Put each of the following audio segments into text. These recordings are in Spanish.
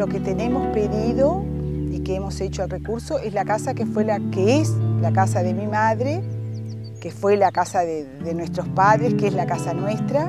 lo que tenemos pedido y que hemos hecho el recurso es la casa que es la casa de mi madre, que fue la casa de nuestros padres, que es la casa nuestra.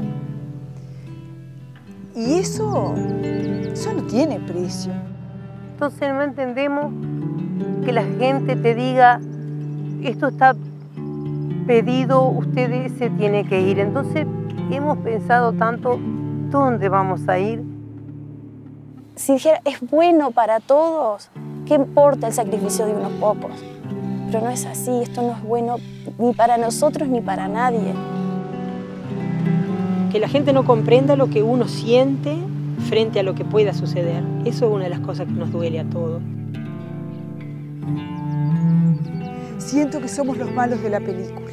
Y eso no tiene precio. Entonces no entendemos que la gente te diga, esto está pedido, usted se tiene que ir. Entonces hemos pensado tanto, ¿dónde vamos a ir? Si dijera, es bueno para todos, ¿qué importa el sacrificio de unos pocos? Pero no es así, esto no es bueno ni para nosotros ni para nadie. Que la gente no comprenda lo que uno siente frente a lo que pueda suceder. Eso es una de las cosas que nos duele a todos. Siento que somos los malos de la película.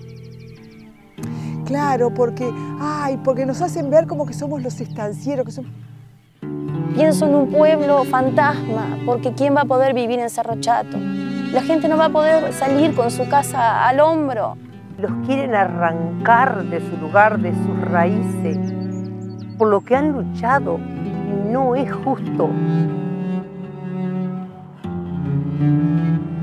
Claro, porque nos hacen ver como que somos los estancieros, que somos... Pienso en un pueblo fantasma, porque ¿quién va a poder vivir en Cerro Chato? La gente no va a poder salir con su casa al hombro. Los quieren arrancar de su lugar, de sus raíces, por lo que han luchado, y no es justo.